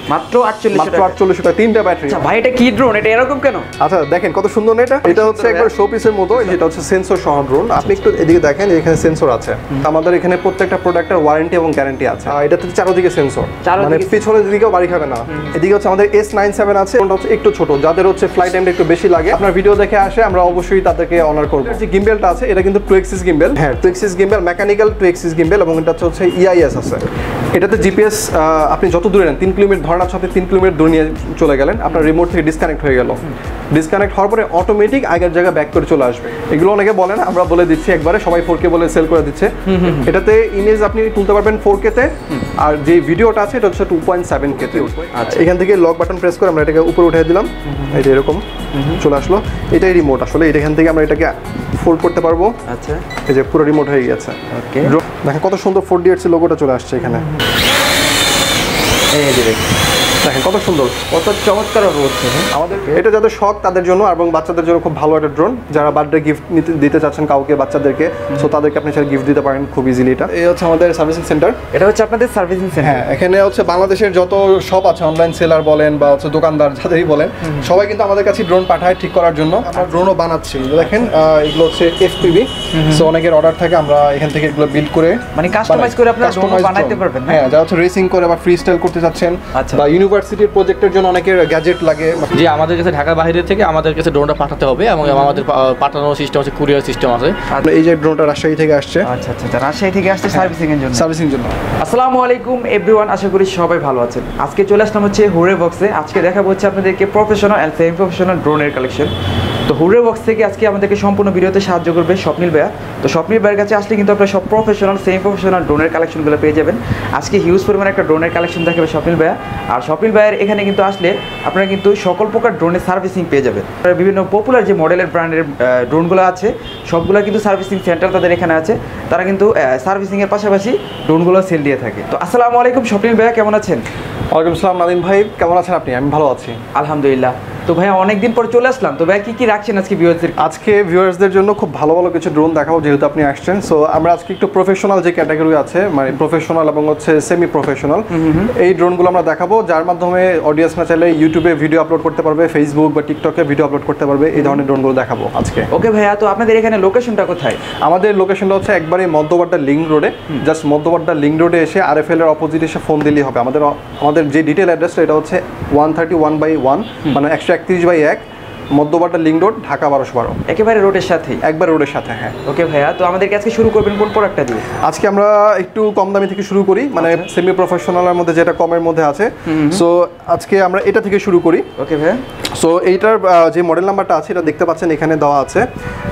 মাত্র 4800 টাকা। মাত্র 4800 টাকা, 3টা ব্যাটারি। আচ্ছা ভাই, এটা কি ড্রোন? এটা এরকম কেন? আচ্ছা দেখেন কত সুন্দর না এটা। এটা হচ্ছে একবার শো পিসের মতো, এটা হচ্ছে সেন্সর সহ ড্রোন। আপনি একটু এদিকে দেখেন, এখানে সেন্সর আছে। আমাদের এখানে প্রত্যেকটা প্রোডাক্টের ওয়ারেন্টি এবং গ্যারান্টি আছে। এটাতে চারদিকে সেন্সর, মানে পিছনের দিকেও বাড়ি খাবে না। এদিকে হচ্ছে আমাদের S97 আছে, ওটা হচ্ছে একটু ছোট, যাদের হচ্ছে ফ্লাইট টাইমটা একটু বেশি লাগে, আপনার ভিডিও দেখে আসে, আমরা অবশ্যই তাদেরকে অনার করব। যে গিম্বেলটা আছে এটা কিন্তু 2 axis গিম্বেল। হ্যাঁ, 2 axis gimbal, mechanical 2 axis gimbal, এবং এটা হচ্ছে EIS আছে। এটাতে জিপিএস আপনি যত দূরে নেন, 3 কিলোমিটার ধরেন, আপনি 3 কিলোমিটার দূরে নিয়ে চলে গেলেন, আপনার রিমোট থেকে ডিসকানেক্ট হয়ে গেল। ডিসকানেক্ট হওয়ার পরে অটোমেটিক আগের জায়গায় ব্যাক করে চলে আসবে। এগুলো অনেকে বলেন, আমরা বলে দিচ্ছি একবারে, সবাই 4K বলে সেল করে দিচ্ছে। এটাতে ইমেজ আপনি তুলতে পারবেন 4K তে, আর যে ভিডিওটা আছে এটা হচ্ছে 2.7K তে। এখান থেকে লক বাটন প্রেস করে আমরা এটাকে উপরে উঠিয়ে দিলাম, এটা এরকম চলে আসলো। এটাই রিমোট আসলে, এখান থেকে আমরা এটাকে ফোল্ড করতে পারবো। আচ্ছা, এই যে পুরো রিমোট হয়ে গেছে। ওকে, দেখেন কত সুন্দর 4DX লোগোটা চলে আসছে এখানে। এই যে দেখেন কত সুন্দর, কত চমৎকার হচ্ছে। আমাদের এটা যাদের শখ তাদের জন্য এবং বাচ্চাদের জন্য খুব ভালো একটা ড্রোন। যারা বার্থডে গিফট দিতে চাচ্ছেন কাউকে, বাচ্চাদেরকে, সো তাদেরকে আপনি চাইলে গিফট দিতে পারেন খুব ইজিলি। এটা এই হচ্ছে আমাদের সার্ভিসিং সেন্টার। এটা হচ্ছে আপনাদের সার্ভিসিং সেন্টার? হ্যাঁ, এখানে হচ্ছে বাংলাদেশের যত শপ আছে, অনলাইন সেলার বলেন বা হচ্ছে দোকানদার যাদেরই বলেন, সবাই কিন্তু আমাদের কাছে ড্রোন পাঠায় ঠিক করার জন্য। আমরা ড্রোনও বানাচ্ছি, দেখেন এগুলো হচ্ছে FPV, সো অনেকের অর্ডার থাকে, আমরা এখান থেকে এগুলো বিল্ড করে, মানে কাস্টমাইজ করে আপনারা ড্রোন বানাতে পারবেন। হ্যাঁ, যারা হচ্ছে রেসিং করে বা ফ্রি স্টাইল করতে চাচ্ছেন, বা ইউনিভার্সিটির প্রজেক্টের জন্য অনেকের গ্যাজেট লাগে। যে আমাদের কাছে ঢাকার বাইরে থেকে আমাদের কাছে ড্রোনটা পাঠাতে হবে, এবং আমাদের পাঠানোর সিস্টেম আছে, কুরিয়ার সিস্টেম আছে। এই যে ড্রোনটা রাজশাহী থেকে আসছে। আচ্ছা আচ্ছা, রাজশাহী থেকে আসছে সার্ভিসিং এর জন্য। সার্ভিসিং জন্য। আসসালামু আলাইকুম এভরিওয়ান, আশা করি সবাই ভালো আছেন। আজকে চলে আসলাম হচ্ছে হুরে বক্সে। আজকে দেখাবো হচ্ছে আপনাদেরকে প্রফেশনাল এন্ড সেমি প্রফেশনাল ড্রোনের কালেকশন। তো হুরে বক্স থেকে আজকে আমাদেরকে সম্পূর্ণ ভিডিওতে সাহায্য করবে স্বপ্নিল ভাইয়া। তো স্বপ্নিল ভাইয়ের কাছে আসলে কিন্তু আপনারা সব প্রফেশনাল সেমি প্রফেশনাল ড্রোনের কালেকশনগুলো পেয়ে যাবেন। আজকে হিউজ পরিমাণে একটা ড্রোনের কালেকশন দেখাবে স্বপ্নিল ভাইয়া। আর স্বপ্নিল ভাইয়ের এখানে কিন্তু আসলে আপনারা কিন্তু সকল প্রকার ড্রোনের সার্ভিসিং পেয়ে যাবেন। বিভিন্ন পপুলার যে মডেলের ব্র্যান্ডের ড্রোনগুলো আছে, সবগুলো কিন্তু সার্ভিসিং সেন্টার তাদের এখানে আছে। তারা কিন্তু সার্ভিসিংয়ের পাশাপাশি ড্রোনগুলো সেল দিয়ে থাকে। তো আসসালামু আলাইকুম স্বপ্নিল ভাইয়া, কেমন আছেন? ওয়ালাইকুম আসসালাম নাদিম ভাই, কেমন আছেন আপনি? আমি ভালো আছি আলহামদুলিল্লাহ। তো ভাইয়া অনেকদিন পর চলে আসলাম, তো ভাইয়া কি রাখছেন আজকে ভিউয়ারদের? আজকে ভিউয়ার্সদের জন্য খুব ভালো ভালো কিছু ড্রোন দেখাবো, যেহেতু আপনি আসছেন। সো আমরা আজকে একটু প্রফেশনাল যে ক্যাটাগরি আছে, মানে প্রফেশনাল এবং হচ্ছে সেমি প্রফেশনাল, এই ড্রোনগুলো আমরা দেখাবো, যার মাধ্যমে অডিয়েন্স না চাইলে ইউটিউবে ভিডিও আপলোড করতে পারবে, ফেসবুক বা টিকটকে ভিডিও আপলোড করতে পারবে। এই ধরনের ড্রোনগুলো দেখাবো আজকে। ওকে ভাইয়া, তো আপনাদের এখানে লোকেশনটা কোথায়? আমাদের লোকেশনটা হচ্ছে একবারে মধ্যবাড্ডা লিংক রোডে। জাস্ট মধ্যবাড্ডা লিংক রোডে এসে RFL এর অপোজিট এসে ফোন দিলেই হবে। আমাদের যে ডিটেল অ্যাড্রেসটা এটা হচ্ছে 131/1, মানে 131/1, মধ্যবাড্ডা লিংক রোড, ঢাকা 1212। একেবারে রোডের সাথেই? একবার রোডের সাথে, হ্যাঁ। ওকে ভাইয়া, তো আমাদেরকে আজকে শুরু করবেন কোন প্রোডাক্টটা দিয়ে? আজকে আমরা একটু কম দামি থেকে শুরু করি, মানে সেমি প্রফেশনালের মধ্যে যেটা কমের মধ্যে আছে। সো আজকে আমরা এটা থেকে শুরু করি। ওকে ভাইয়া। সো এইটার যে মডেল নাম্বারটা আছে এটা দেখতে পাচ্ছেন এখানে দেওয়া আছে,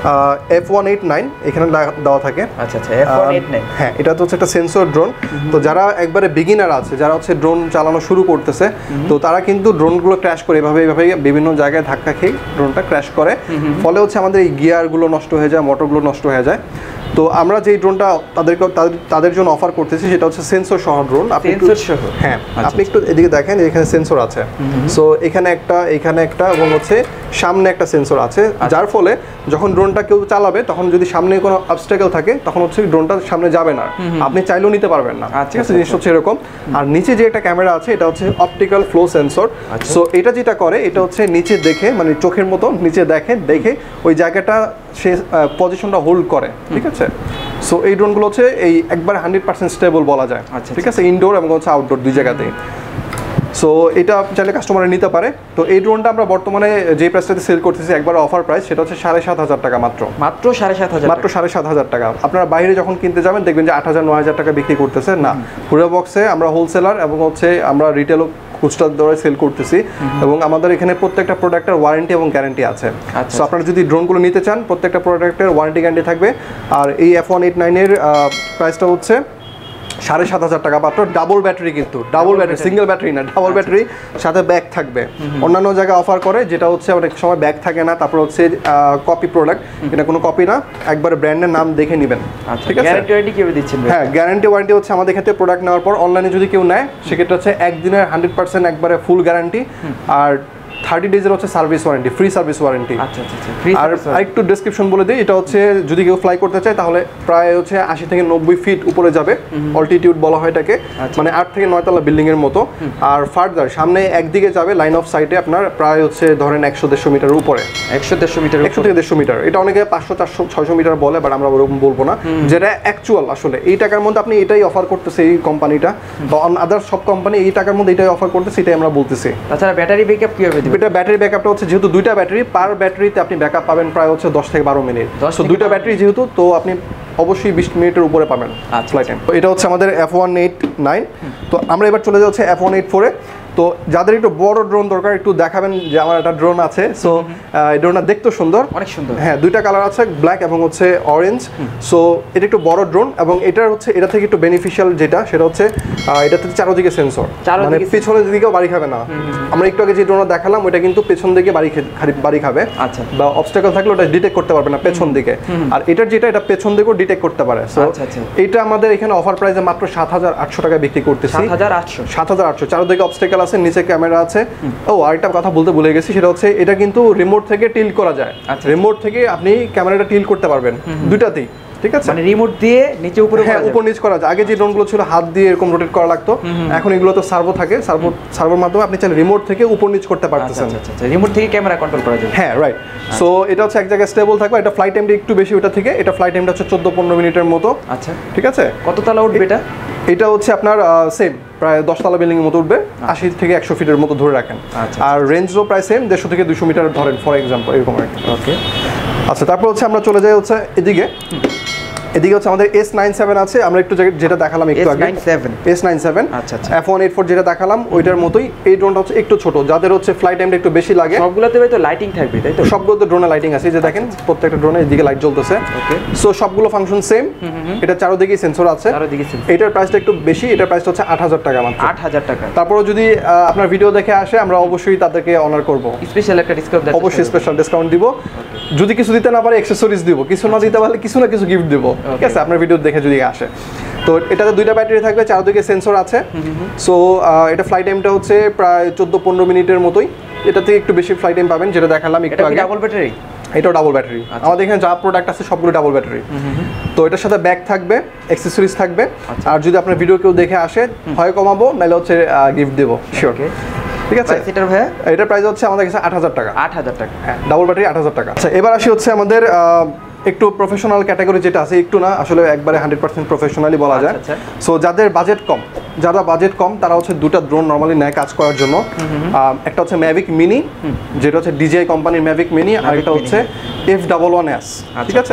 F189 এখানে দেওয়া থাকে। আচ্ছা আচ্ছা, F189। হ্যাঁ, এটা তো হচ্ছে একটা সেন্সর ড্রোন। তো যারা একবারে বিগিনার আছে, যারা হচ্ছে ড্রোন চালানো শুরু করতেছে, তো তারা কিন্তু ড্রোনগুলো ক্র্যাশ করে এভাবে বিভিন্ন জায়গায় ধাক্কা খেয়ে ড্রোনটা ক্র্যাশ করে। ফলে হচ্ছে আমাদের এই গিয়ারগুলো নষ্ট হয়ে যায়, মোটরগুলো নষ্ট হয়ে যায়। তো আমরা যেই ড্রোনটা তাদের জন্য অফার করতেছি সেটা হচ্ছে সেন্সর সহ ড্রোন। হ্যাঁ, আপনি একটু এদিকে দেখেন, এখানে সেন্সর আছে। সো এখানে একটা এবং হচ্ছে সামনে একটা সেন্সর আছে, যার ফলে যখন ড্রোনটা কেউ চালাবে তখন যদি সামনে কোনো অবস্ট্যাকল থাকে তখন হচ্ছে ড্রোনটা সামনে যাবে না, আপনি চাইলেও নিতে পারবেন না। ঠিক আছে, জিনিস হচ্ছে এরকম। আর নিচে যে একটা ক্যামেরা আছে এটা হচ্ছে অপটিক্যাল ফ্লো সেন্সর। সো এটা যেটা করে, এটা হচ্ছে নিচে দেখে, মানে চোখের মতো নিচে দেখে ওই জায়গাটা সে পজিশনটা হোল্ড করে। ঠিক আছে, সো এই ড্রোনগুলো হচ্ছে এই একবার 100% স্টেবল বলা যায়। ঠিক আছে, ইনডোর এবং হচ্ছে আউটডোর দুই জায়গাতেই। সো এটা চাইলে কাস্টমারে নিতে পারে। তো এই ড্রোনটা আমরা বর্তমানে যে প্রাইসটাতে সেল করতেছি, একবার অফার প্রাইস, সেটা হচ্ছে 7,500 টাকা মাত্র। মাত্র 7,500? মাত্র 7,500 টাকা। আপনারা বাইরে যখন কিনতে যাবেন দেখবেন যে 8,000-9,000 টাকা বিক্রি করতেছে। না, হুরে বক্সে আমরা হোলসেলার এবং হচ্ছে আমরা রিটেলও খুচরা দরে সেল করতেছি, এবং আমাদের এখানে প্রত্যেকটা প্রোডাক্টের ওয়ারেন্টি এবং গ্যারান্টি আছে। সো আপনারা যদি ড্রোনগুলো নিতে চান, প্রত্যেকটা প্রোডাক্টের ওয়ারেন্টি গ্যারান্টি থাকবে। আর এই F189 এর প্রাইসটা হচ্ছে 7,500 টাকা মাত্র। ডাবল ব্যাটারি, কিন্তু ডাবল ব্যাটারি, সিঙ্গেল ব্যাটারি না, ডাবল ব্যাটারি, সাথে ব্যাগ থাকবে। অন্যান্য জায়গায় অফার করে যেটা হচ্ছে অনেক সময় ব্যাগ থাকে না, তারপর হচ্ছে কপি প্রোডাক্ট, এটা কোনো কপি না, একবারে ব্র্যান্ডের নাম দেখে নেবেন। ঠিক আছে, গ্যারান্টি ওয়ারেন্টি কিভাবে দিচ্ছেন? হ্যাঁ, গ্যারান্টি ওয়ারেন্টি হচ্ছে আমাদের ক্ষেত্রে প্রোডাক্ট নেওয়ার পর অনলাইনে যদি কেউ নেয় সেক্ষেত্রে হচ্ছে একদিনের 100% একবারে ফুল গ্যারান্টি। আর 30 ডেজের হচ্ছে service warranty, free service warranty. আচ্ছা আচ্ছা আচ্ছা, ফ্রি আর আরেকটু ডেসক্রিপশন বলে দিই, এটা হচ্ছে যদি কেউ ফ্লাই করতে চায় তাহলে প্রায় হচ্ছে 80 থেকে 90 ফিট উপরে যাবে, অল্টিটিউড বলা হয় এটাকে, মানে 8 থেকে 9 তলা বিল্ডিং এর মতো। আর ফার্দার সামনে একদিকে যাবে লাইন অফ সাইটে আপনার প্রায় হচ্ছে ধরেন 100-150 মিটার উপরে, 100-150 মিটার, 100 থেকে 150 মিটার। এটা অনেকে 500-400-600 মিটার বলে, বাট আমরা ওরকম বলবো না, যেটা অ্যাকচুয়াল আসলে এই টাকার মধ্যে আপনি এটাই অফার করতেছে এই কোম্পানিটা, বা আদার সব কোম্পানি এই টাকার মধ্যে এটাই অফার করতেছে, এটাই আমরা বলতেছি। তাছাড়া ব্যাটারি ব্যাকআপ কিভাবে দিবেন? এটা ব্যাটারি ব্যাকআপটা হচ্ছে যেহেতু দুইটা ব্যাটারি, পার ব্যাটারিতে আপনি ব্যাকআপ পাবেন প্রায় হচ্ছে 10 থেকে 12 মিনিট। তো দুইটা ব্যাটারি যেহেতু, তো আপনি অবশ্যই 20 মিনিটের উপরে পাবেন ফ্লাইট টাইম। তো এটা হচ্ছে আমাদের F189। তো আমরা এবার চলে যাচ্ছি F184 এ। তো যাদের একটু বড় ড্রোন দরকার, একটু দেখাবেন যে আমার একটা ড্রোন আছে। সো এই ড্রোনটা দেখতে সুন্দর, অনেক সুন্দর। হ্যাঁ, দুইটা কালার আছে, ব্ল্যাক এবং হচ্ছে অরেঞ্জ। সো এটা একটু বড় ড্রোন, এবং এটার হচ্ছে এটা থেকে একটু বেনিফিশিয়াল যেটা, সেটা হচ্ছে এটাতে চারদিকে সেন্সর, মানে পেছনের দিকেও বাড়ি খাবে না। আমরা একটু আগে যে ড্রোনটা দেখালাম ওটা কিন্তু পেছন দিকে বাড়ি খাবে, আচ্ছা, বা অবস্টাকল থাকলে ওটা ডিটেক্ট করতে পারবে না পেছন দিকে। আর এটার যেটা, এটা পেছন দিকেও ডিটেক্ট করতে পারে। সো এটা আমাদের এখানে অফার প্রাইসে মাত্র 7,800 টাকায় বিক্রি করতেছি। 7,800 চারদিকে অবস্টাকল আছে, নিচে ক্যামেরা আছে। ও আরেকটা কথা বলতে ভুলে গেছি, সেটা হচ্ছে এটা কিন্তু রিমোট থেকে টিল্ট করা যায়। রিমোট থেকে আপনি ক্যামেরাটা টিল্ট করতে পারবেন দুটাতেই, ঠিক আছে? মানে রিমোট দিয়ে নিচে উপরে, হ্যাঁ, উপর নিচ করা যায়। আগে যে ড্রোনগুলো ছিল হাত দিয়ে এরকম রোটেট করা লাগতো, এখন এগুলো তো সার্ভো থাকে, সার্ভোর মাধ্যমে আপনি চাইলে রিমোট থেকে উপর নিচ করতে পারতেছেন। আচ্ছা, রিমোট থেকে ক্যামেরা কন্ট্রোল করা যায়। হ্যাঁ, রাইট। সো এটা হচ্ছে এক জায়গায় স্টেবল থাকবে। এটা ফ্লাইট টাইমটা একটু বেশি ওটা থেকে, এটা ফ্লাইট টাইমটা হচ্ছে 14-15 মিনিটের মতো। আচ্ছা, ঠিক আছে। কত তলা উঠবে এটা? এটা হচ্ছে আপনার সেম প্রায় 10 তলা বিল্ডিং এর মতো উঠবে, 80 থেকে 100 ফিটের মতো ধরে রাখেন। আর রেঞ্জও প্রায় সেম, 150 থেকে 200 মিটার ধরেন ফর এক্সাম্পল, এরকম আর কি। ওকে, আচ্ছা, তারপর হচ্ছে আমরা চলে যাই হচ্ছে এদিকে হচ্ছে আমাদের S97 আছে। আমরা একটু যেটা দেখালাম একটু আগে, S97 আচ্ছা আচ্ছা, F184 যেটা দেখালাম ওইটার মতোই। এই ড্রোনটা হচ্ছে একটু ছোট, যাদের হচ্ছে ফ্লাইট টাইমটা একটু বেশি লাগে। সবগুলোতে তো লাইটিং থাকবে, তাই তো? সবগুলোতে ড্রোনে লাইটিং আছে, এই যে দেখেন প্রত্যেকটা ড্রোনে এদিকে লাইট জ্বলতেছে। ওকে, সো সবগুলো ফাংশন সেম। এটা চারদিকে সেন্সর আছে। এটার প্রাইসটা একটু বেশি, এটার প্রাইসটা হচ্ছে 8,000 টাকা মাত্র। 8,000 টাকা। তারপরে যদি আপনার ভিডিও দেখে আসে, আমরা অবশ্যই তাদেরকে অনার করব, স্পেশাল একটা ডিসকাউন্ট দেব, অবশ্যই স্পেশাল ডিসকাউন্ট দিব। যদি কিছু দিতে না পারে অ্যাকসেসরিজ দিব, কিছু না দিতে পারলে কিছু না কিছু গিফট দিব, ঠিক আছে? আপনার ভিডিও দেখে যদি আসে। তো এটাতে দুইটা ব্যাটারি থাকবে, চারদিকে সেন্সর আছে। সো এটা ফ্লাইট টাইমটা হচ্ছে প্রায় 14-15 মিনিটের মতোই। এটাতে একটু বেশি ফ্লাইট টাইম পাবেন, যেটা দেখালাম একটু আগে। Double battery? এটাও ডাবল ব্যাটারি। আমাদের এখানে যা প্রোডাক্ট আছে সবগুলো ডাবল ব্যাটারি। তো এটার সাথে ব্যাগ থাকবে, অ্যাকসেসরিজ থাকবে। আর যদি আপনার ভিডিও কেউ দেখে আসে, হয় কমাবো, নাহলে হচ্ছে গিফট দেবো, শিওর। ঠিক আছে। এটার ভাই, এটার প্রাইস হচ্ছে আমাদের কাছে 8,000 টাকা। 8,000 টাকা, হ্যাঁ, ডাবল ব্যাটারি 8,000 টাকা। আচ্ছা, এবার আসি হচ্ছে আমাদের একটু প্রফেশনাল ক্যাটাগরি যেটা আছে, একটু না আসলে একবারে 100% প্রফেশনালি বলা যায়। সো যাদের বাজেট কম, যারা বাজেট কম তারা হচ্ছে দুটা ড্রোন নরমালি নেয় কাজ করার জন্য। একটা হচ্ছে ম্যাভিক মিনি, যেটা হচ্ছে ডিজিআই কোম্পানির ম্যাভিক মিনি, আর একটা হচ্ছে F11S। ঠিক আছে,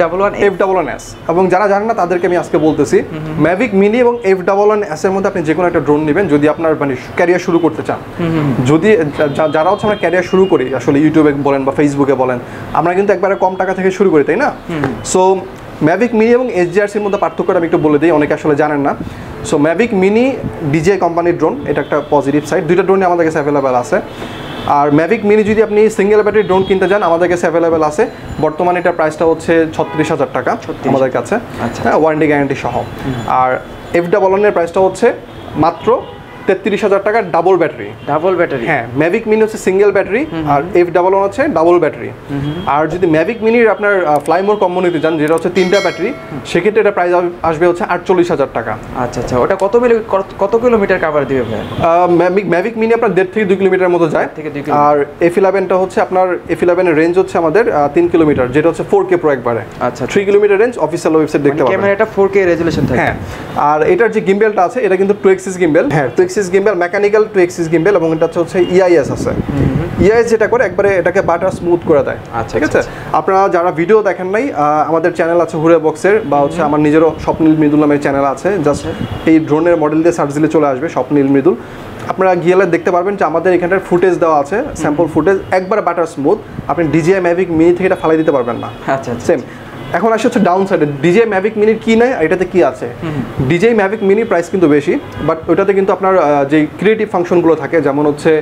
F11S। এবং যারা জানেন না তাদেরকে আমি আজকে বলতেছি, ম্যাভিক মিনি এবং F11S এর মধ্যে আপনি যে কোনো একটা ড্রোন নেবেন যদি আপনার মানে ক্যারিয়ার শুরু করতে চান। যদি যারা হচ্ছে আমরা ক্যারিয়ার শুরু করি আসলে, ইউটিউবে বলেন বা ফেসবুকে বলেন, আমরা কিন্তু একবারে কম টাকা থেকে শুরু করি, তাই না? সো ম্যাভিক মিনি এবং SGRCর মধ্যে পার্থক্যটা আমি একটু বলে দিই, অনেকে আসলে জানেন না। সো ম্যাভিক মিনি ডিজিআই কোম্পানির ড্রোন, এটা একটা পজিটিভ সাইড। দুইটা ড্রোনই আমাদের কাছে অ্যাভেলেবেল আছে। আর ম্যাভিক মিনি যদি আপনি সিঙ্গেল ব্যাটারি ড্রোন কিনতে যান, আমাদের কাছে অ্যাভেলেবেল আছে। বর্তমানে এটার প্রাইসটা হচ্ছে 36,000 টাকা আমাদের কাছে, হ্যাঁ, ওয়ারেন্টি গ্যারান্টি সহ। আর F11 এর প্রাইসটা হচ্ছে মাত্র 33,000 টাকা, ডাবল ব্যাটারি। হ্যাঁ, ম্যাভিক মিনি হচ্ছে সিঙ্গেল ব্যাটারি, আর F11 হচ্ছে ডাবল ব্যাটারি। আর যদি ম্যাভিক মিনির আপনার ফ্লাই মোর কম্বো নিতে চান, যেটা হচ্ছে 3টা ব্যাটারি, সেক্ষেত্রে এটা প্রাইস আসবে হচ্ছে 48,000 টাকা। আচ্ছা আচ্ছা, ওটা কত কিলোমিটার কভার দিবে ভাই? ম্যাভিক মিনি আপনার 1.5 থেকে 2 কিলোমিটার মতো যায়। আর F11টা হচ্ছে আপনার, F11 এর রেঞ্জ হচ্ছে আমাদের 3 কিলোমিটার, যেটা হচ্ছে 4K প্রো একবারে। আচ্ছা, 3 কিলোমিটার রেঞ্জ, অফিসিয়াল ওয়েবসাইট দেখতে পাবেন। ক্যামেরাটা 4K রেজোলিউশন থাকে। হ্যাঁ, আর এটার যে গিম্বেলটা আছে এটা কিন্তু 2 এক্সিস গিম্বেল। হ্যাঁ, 2 axis gimbal, mechanical 2 axis gimbal, এবং এটা হচ্ছে EIS আছে। EIS যেটা করে একবারে এটাকে বাটার স্মুথ করে দেয়। ঠিক আছে। আপনারা যারা ভিডিও দেখেন নাই, আমাদের চ্যানেল আছে হুরে বক্সের, বা হচ্ছে আমার নিজেরও স্বপ্নীল মৃদুল নামের চ্যানেল আছে। জাস্ট এই ড্রোনের মডেল দিয়ে সার্চ দিলে চলে আসবে স্বপ্নীল মৃদুল। আপনারা গিয়ে দেখতে পারবেন যে আমাদের এখানটার ফুটেজ দেওয়া আছে, স্যাম্পল ফুটেজ, একবার বাটার স্মুথ। আপনি ডিজিআই ম্যাভিক মিনি থেকে এটা ফালাই দিতে পারবেন না। আচ্ছা, সেম এখন আসে হচ্ছে ডাউন সাইডে ডিজে ম্যাভিক মিনির কি নাই এটাতে কি আছে। ডিজে ম্যাভিক মিনি প্রাইস কিন্তু বেশি, বাট ওইটাতে কিন্তু আপনার যে ক্রিয়েটিভ ফাংশনগুলো থাকে, যেমন হচ্ছে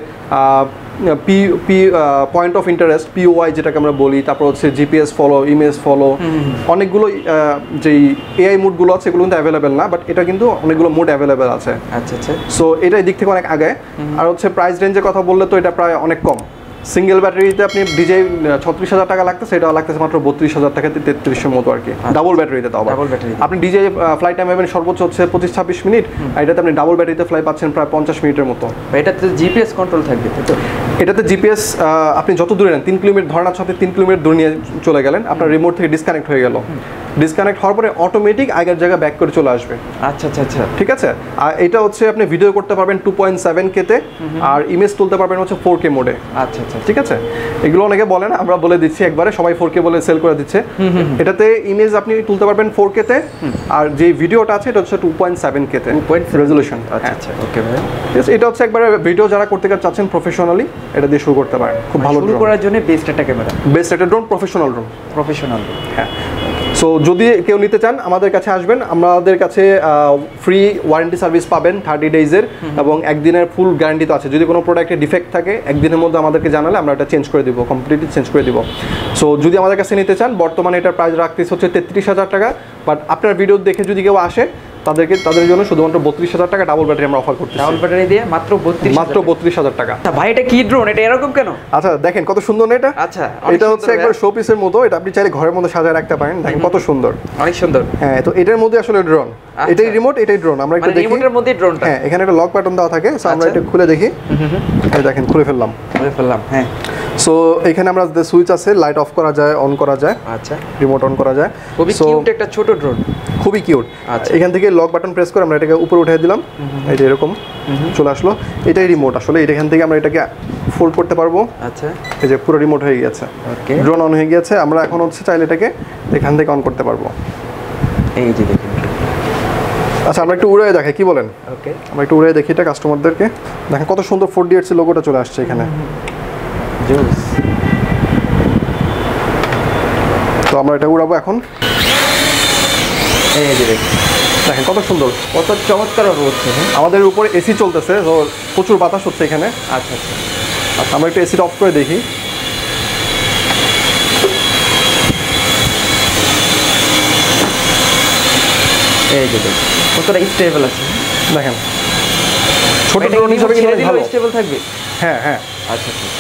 পয়েন্ট অফ ইন্টারেস্ট POI যেটাকে আমরা বলি, তারপর হচ্ছে GPS ফলো, ইমেজ ফলো, অনেকগুলো যেই AI মুডগুলো আছে এগুলো কিন্তু অ্যাভেলেবেল না, বাট এটা কিন্তু অনেকগুলো মুড অ্যাভেলেবেল আছে। আচ্ছা আচ্ছা। সো এটা দিক থেকে অনেক আগে। আর হচ্ছে প্রাইস রেঞ্জের কথা বললে তো এটা প্রায় অনেক কম। সিঙ্গেল ব্যাটারিতে আপনি ডিজে 36,000 টাকা লাগতেছে, এটা লাগতেছে মাত্র 32,000 টাকা 3300 মতো আর কি, ডাবল ব্যাটারিতে। তাও ডাবল ব্যাটারি আপনি ডিজে ফ্লাই টাইম পাবেন সর্বোচ্চ হচ্ছে 25-26 মিনিট, আর এটাতে আপনি ডাবল ব্যাটারিতে ফ্লাই পাচ্ছেন প্রায় 50 মিনিটের মতো। এটাতে GPS কন্ট্রোল থাকবে তো? এটাতে GPS আপনি যত দূরে নেন 3 কিলোমিটার ধরেন আছে, আপনি 3 কিলোমিটার দূরে নিয়ে চলে গেলেন, আপনার রিমোট থেকে ডিসকানেক্ট হয়ে গেল, ডিসকানেক্ট হওয়ার পরে অটোমেটিক আগের জায়গায় ব্যাক করে চলে আসবে। আচ্ছা আচ্ছা আচ্ছা, ঠিক আছে। আর এটা হচ্ছে আপনি ভিডিও করতে পারবেন 2.7K তে, আর ইমেজ তুলতে পারবেন হচ্ছে 4K মোডে। আচ্ছা আচ্ছা, ঠিক আছে। এগুলো অনেকে বলে না, আমরা বলে দিচ্ছি একবারে, সবাই 4K বলে সেল করে দিচ্ছে। এটাতে ইমেজ আপনি তুলতে পারবেন 4K তে, আর যে ভিডিওটা আছে এটা হচ্ছে 2.7K তে রেজোলিউশন। আচ্ছা আচ্ছা, ওকে ভাই। ঠিক আছে, এটা হচ্ছে একবারে ভিডিও যারা করতে চাচ্ছেন প্রফেশনালি, এটা দিয়ে শুরু করতে পারেন। খুব ভালো শুরু করার জন্য বেস্ট একটা ক্যামেরা, বেস্ট একটা ড্রোন, প্রফেশনাল ড্রোন। হ্যাঁ। সো যদি কেউ নিতে চান আমাদের কাছে আসবেন, আমাদের কাছে ফ্রি ওয়ারেন্টি সার্ভিস পাবেন 30 ডেজের, এবং একদিনের ফুল গ্যারান্টি তো আছে। যদি কোনো প্রোডাক্টে ডিফেক্ট থাকে একদিনের মধ্যে আমাদেরকে জানালে আমরা এটা চেঞ্জ করে দিব, কমপ্লিটলি চেঞ্জ করে দিব। সো যদি আমাদের কাছে নিতে চান, বর্তমানে এটার প্রাইস রাখতেছে হচ্ছে 33,000 টাকা, বাট আপনার ভিডিও দেখে যদি কেউ আসে তাদের জন্য শুধুমাত্র 32,000 টাকা ডাবল ব্যাটারি আমরা অফার করছি। ডাবল ব্যাটারি দিয়ে মাত্র 32,000 টাকা। আচ্ছা ভাই, এটা কি ড্রোন? এটা এরকম কেন? আচ্ছা দেখেন কত সুন্দর না এটা। আচ্ছা, এটা হচ্ছে একবার শো পিসের মতো, এটা আপনি চাইলে ঘরের মধ্যে সাজায় রাখতে পারেন। দেখেন কত সুন্দর, অনেক সুন্দর। হ্যাঁ, তো এটার মধ্যে আসলে ড্রোন, এটাই রিমোট, এটাই ড্রোন। আমরা একটু দেখি রিমোটের মধ্যে ড্রোনটা। হ্যাঁ, এখানে একটা লক বাটন দেওয়া থাকে, সো আমরা এটা খুলে দেখি। এই দেখেন খুলে ফেললাম। হ্যাঁ। সো এখানে আমরা যে সুইচ আছে, লাইট অফ করা যায়, অন করা যায়। আচ্ছা, রিমোট অন করা যায়। খুবই কিউট একটা ছোট ড্রোন, খুবই কিউট। আচ্ছা, এখান থেকে লক বাটন প্রেস করে আমরা এটাকে উপরে উঠিয়ে দিলাম, এটা এরকম চলে আসলো। এটাই রিমোট আসলে, এখান থেকে আমরা এটাকে ফোল্ড করতে পারবো। আচ্ছা, এই যে পুরো রিমোট হয়ে গেছে, ওকে, ড্রোন অন হয়ে গেছে। আমরা এখন হচ্ছে চাইলে এটাকে এখান থেকে অন করতে পারবো। এই যে দেখুন। আচ্ছা, আমরা একটু উড়ে দেখাই, কি বলেন? ওকে, আমরা একটু উড়ে দেখি এটা কাস্টমারদেরকে। দেখেন কত সুন্দর 4DX লোগোটা চলে আসছে এখানে। জোস। তো আমরা এটা উড়াবো এখন। এই যে দেখেন কত সুন্দর, কত চমৎকার হচ্ছে। আমাদের উপরে এসি চলতেছে, তো প্রচুর বাতাস হচ্ছে এখানে। আচ্ছা আচ্ছা, আমরা একটু এসিটা অফ করে দেখি। এই যে দেখেন কতটা স্টেবল আছে। দেখেন ছোট ড্রোন হিসেবে কিন্তু ভালো, স্টেবল থাকবে। হ্যাঁ হ্যাঁ। আচ্ছা আচ্ছা,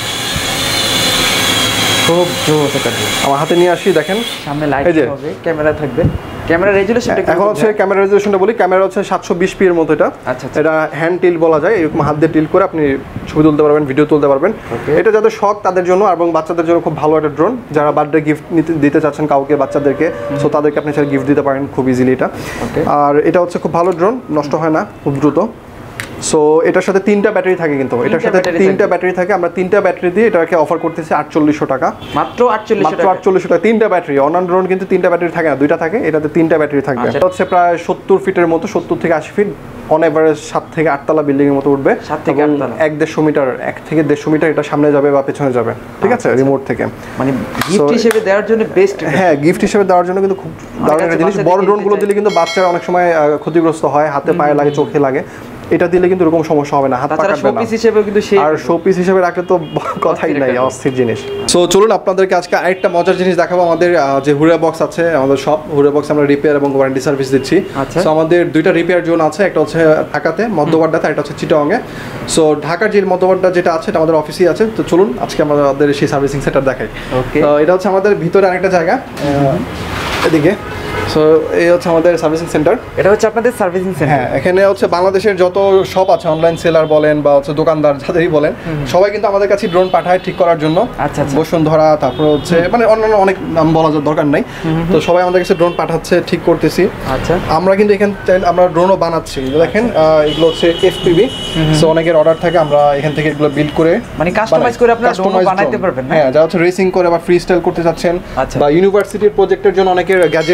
খুব জোস একটা ড্রোন। আমার হাতে নিয়ে আসি, দেখেন সামনে লাইট হবে, ক্যামেরা থাকবে। ক্যামেরা রেজোলিউশনটা এখন হচ্ছে ক্যামেরা রেজোলিউশনটা বলি, ক্যামেরা হচ্ছে 720p এর মতো এটা। আচ্ছা, এটা হ্যান্ড টিল বলা যায়, এরকম হাত দিয়ে টিল করে আপনি ছবি তুলতে পারবেন, ভিডিও তুলতে পারবেন। এটা যাদের শখ তাদের জন্য এবং বাচ্চাদের জন্য খুব ভালো একটা ড্রোন। যারা বার্থডে গিফট দিতে চাচ্ছেন কাউকে, বাচ্চাদেরকে, সো তাদেরকে আপনি চাইলে গিফট দিতে পারেন খুব ইজিলি এটা। আর এটা হচ্ছে খুব ভালো ড্রোন, নষ্ট হয় না খুব দ্রুত। সো এটার সাথে 3টা ব্যাটারি থাকে, কিন্তু এটার সাথে 3টা ব্যাটারি থাকে। আমরা 3টা ব্যাটারি দিয়ে এটাকে অফার করতেছি 4800 টাকা, মাত্র 4800 টাকা। 4800 টাকা 3টা ব্যাটারি। অন্যান্য ড্রোন কিন্তু 3টা ব্যাটারি থাকে না, 2টা থাকে, এটাতে 3টা ব্যাটারি থাকবে। এটা হচ্ছে প্রায় 70 ফিটের মতো, 70 থেকে 80 ফিট, অন এভারেজ 7 থেকে 8 তলা বিল্ডিং এর মতো উঠবে। 7 থেকে 8 তলা, 1-1.5 মিটার, 1 থেকে 1.5 মিটার এটা সামনে যাবে বা পেছনে যাবে। ঠিক আছে, রিমোট থেকে। মানে গিফট হিসেবে দেওয়ার জন্য বেস্ট। হ্যাঁ, গিফট হিসেবে দেওয়ার জন্য কিন্তু খুব দারুণ একটা জিনিস। বড় ড্রোনগুলো দিলে কিন্তু বাচ্চারা অনেক সময় ক্ষতিগ্রস্ত হয়, হাতে পায়ে লাগে, চোখে লাগে। এটা দিলে কিন্তু এরকম সমস্যা হবে না, হাত পা কাটবে না। শোপিস হিসেবে কিন্তু সেই, আর শোপিস হিসেবে রাখলে তো কথাই নাই, অস্থির জিনিস। সো চলুন আপনাদেরকে আজকে আরেকটা মজার জিনিস দেখাবো। আমাদের যে হুরে বক্স আছে, আমাদের সব হুরে বক্স আমরা রিপেয়ার এবং ওয়ারেন্টি সার্ভিস দিচ্ছি। সো আমাদের 2টা রিপেয়ার জোন আছে, একটা হচ্ছে ঢাকাতে মধ্যবাড্ডাতে, একটা হচ্ছে চিটাগংয়ে। সো ঢাকার যে মধ্যবাড্ডা যেটা আছে এটা আমাদের অফিসেই আছে। তো চলুন আজকে আমাদের সেই সার্ভিসিং সেন্টার দেখাই। তো এটা হচ্ছে আমাদের ভিতরে আরেকটা জায়গা, এদিকে। সো এই হচ্ছে আমাদের সার্ভিসিং সেন্টার। এটা হচ্ছে আপনাদের সার্ভিসিং সেন্টার। হ্যাঁ, এখানে হচ্ছে বাংলাদেশের যত শপ আছে, অনলাইন সেলার বলেন বা হচ্ছে দোকানদার যাদেরই বলেন, সবাই কিন্তু আমাদের কাছে ড্রোন পাঠায় ঠিক করার জন্য। আচ্ছা আচ্ছা, বসুন্ধরা, তারপর হচ্ছে মানে অন্যান্য অনেক নাম বলা দরকার নাই। তো সবাই আমাদের কাছে ড্রোন পাঠাচ্ছে, ঠিক করতেছি। আচ্ছা, আমরা কিন্তু এখানে আমরা ড্রোনও বানাচ্ছি। দেখেন এগুলো হচ্ছে FPV। সো অনেকের অর্ডার থাকে, আমরা এখান থেকে এগুলো বিল্ড করে মানে কাস্টমাইজ করে আপনারা ড্রোন বানাইতে পারবেন। হ্যাঁ, যারা হচ্ছে রেসিং করে বা ফ্রি স্টাইল করতে চাচ্ছেন, বা ইউনিভার্সিটির প্রজেক্টের জন্য অনেকের গ্যাজেট লাগে,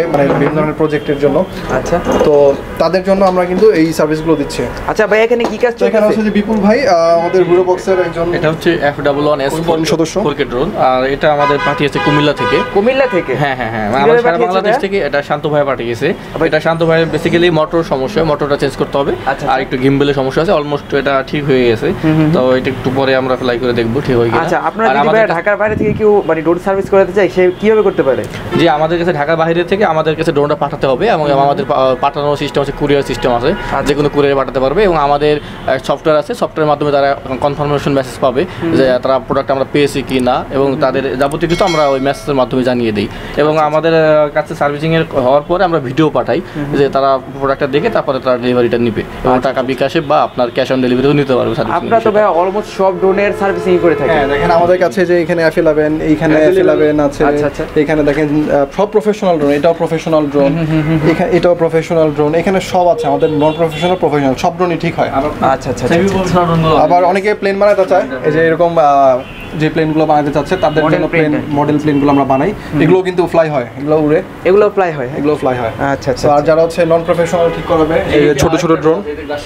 মানে বিভিন্ন ধরনের প্রজেক্টের জন্য। আচ্ছা, তো তাদের জন্য আমরা কিন্তু এই সার্ভিসগুলো দিচ্ছি। আচ্ছা ভাই, এখানে কি কাজ এখানে হচ্ছে যে বিপুল ভাই আমাদের হুরো বক্সের একজন, এটা হচ্ছে F11S সদস্য ড্রোন, আর এটা আমাদের পাঠিয়েছে কুমিল্লা থেকে। কুমিল্লা থেকে? হ্যাঁ, আমাদের সারা বাংলাদেশ থেকে এটা শান্ত ভাই পাঠিয়েছে। এটা শান্ত ভাই বেসিক্যালি মোটর সমস্যা, মোটরটা চেঞ্জ করতে হবে, আর একটু গিম্বলের সমস্যা আছে, অলমোস্ট এটা ঠিক হয়ে গেছে। তো এটা একটু পরে আমরা ফ্লাই করে দেখবো ঠিক হয়ে গেছে। আচ্ছা, আপনারা যদি ভাই ঢাকার বাইরে থেকে কেউ মানে ড্রোন সার্ভিস করাতে চায়, সে কিভাবে করতে পারে? যে আমাদের কাছে ঢাকার বাইরে থেকে আমাদের কাছে ড্রোনটা পাঠাতে হবে, এবং আমাদের পাঠানোর সিস্টেম আছে, কুরিয়ার সিস্টেম আছে, যে কোনো কুরিয়ারে পাঠাতে পারবে, এবং আমাদের সফটওয়্যার আছে, সফটওয়্যারের মাধ্যমে তারা কনফার্মেশন মেসেজ পাবে যে তারা প্রোডাক্ট আমরা পেয়েছি কি না, এবং তাদের যাবতীয় কিছু আমরা ওই মেসেজের মাধ্যমে জানিয়ে দিই। এবং আমাদের কাছে সার্ভিসিংয়ের হওয়ার পরে আমরা ভিডিও পাঠাই যে তারা প্রোডাক্টটা দেখে তারপরে তারা ডেলিভারিটা নিবে, এবং টাকা বিকাশে বা আপনার ক্যাশ অন ডেলিভারিও নিতে পারবে। আপনারা তো ভাই অলমোস্ট সব ড্রোনের সার্ভিসিং করে থাকেন। হ্যাঁ, দেখেন আমাদের কাছে যে এখানে F11, এইখানে F11 আছে, এখানে দেখেন সব প্রফেশনাল ড্রোন, এটাও প্রফেশনাল ড্রোন, এটাও প্রফেশনাল ড্রোন, এখানে সব আছে আমাদের নন প্রফেশনাল প্রফেশনাল সব ড্রোনই ঠিক হয়। আচ্ছা, আবার অনেকে প্লেন বানাতে চায়, এই যে এরকম যে প্লেনগুলো বানাতে চাচ্ছে তাদের জন্য মডেল প্লেনগুলো আমরা বানাই, এগুলো কিন্তু ফ্লাই হয়, এগুলো উড়ে, এগুলো ফ্লাই হয়, এগুলো ফ্লাই হয়। আচ্ছা। আর যারা হচ্ছে নন প্রফেশনাল ঠিক করবে, এই যে ছোট ছোট ড্রোন,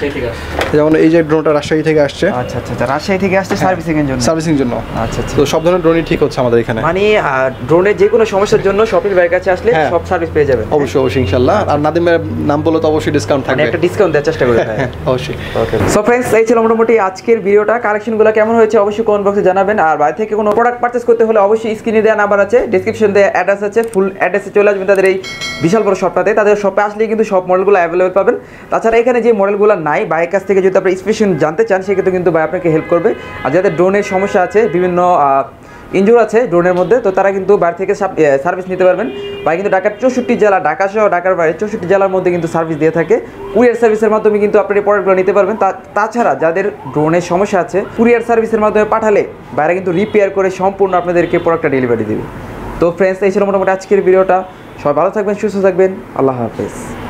যেমন এই যে ড্রোনটা রাজশাহী থেকে আসছে। আচ্ছা, রাজশাহী থেকে আসছে সার্ভিসিং এর জন্য। আচ্ছা, তো সব ধরনের ড্রোনই ঠিক হচ্ছে আমাদের এখানে। মানে ড্রোনের যে কোনো সমস্যার জন্য শপিং ভাইয়ের কাছে আসলে সব সার্ভিস পেয়ে যাবেন। অবশ্যই ইনশাআল্লাহ। আর নাদিম ভাইয়ের নাম বলে তো অবশ্যই ডিসকাউন্ট থাকবে, একটা ডিসকাউন্ট দেওয়ার চেষ্টা করবেন। অবশ্যই। ওকে, সো ফ্রেন্ডস, এই ছিল মোটামুটি আজকের ভিডিওটা। কালেকশনগুলো কেমন হয়েছে অবশ্যই কমেন্ট বক্সে জানাবেন। আর বাইরে থেকে কোনো প্রোডাক্ট পারচেজ করতে হলে অবশ্যই স্ক্রিনে দেওয়া নাম্বার আছে, ডেসক্রিপশন দেওয়া অ্যাড্রেস আছে, ফুল অ্যাড্রেসে চলে আসবেন তাদের এই বিশাল বড় শপটাতে। তাদের শপে আসলে কিন্তু সব মডেলগুলো অ্যাভেলেবল পাবেন। তাছাড়া এখানে যে মডেলগুলো নাই, ভাইয়ের কাছ থেকে যদি আপনার স্পেশাল জানতে চান, সেক্ষেত্রে কিন্তু ভাই আপনাকে হেল্প করবে। আর যাদের ড্রোনের সমস্যা আছে, বিভিন্ন ইনজুর আছে ড্রোনের মধ্যে, তো তারা কিন্তু বাইরে থেকে সার্ভিস নিতে পারবেন। ভাই কিন্তু ঢাকার 64 জেলা, ঢাকা সহ ঢাকার বাইরে 64 জেলার মধ্যে কিন্তু সার্ভিস দিয়ে থাকে। কুরিয়ার সার্ভিসের মাধ্যমে কিন্তু আপনার এই প্রোডাক্টগুলো নিতে পারবেন। তাছাড়া যাদের ড্রোনের সমস্যা আছে, কুরিয়ার সার্ভিসের মাধ্যমে পাঠালে বাইরে কিন্তু রিপেয়ার করে সম্পূর্ণ আপনাদেরকে প্রোডাক্টটা ডেলিভারি দেবে। তো ফ্রেন্ডস, এই ছিল মোটামুটি আজকের ভিডিওটা। সবাই ভালো থাকবেন, সুস্থ থাকবেন, আল্লাহ হাফেজ।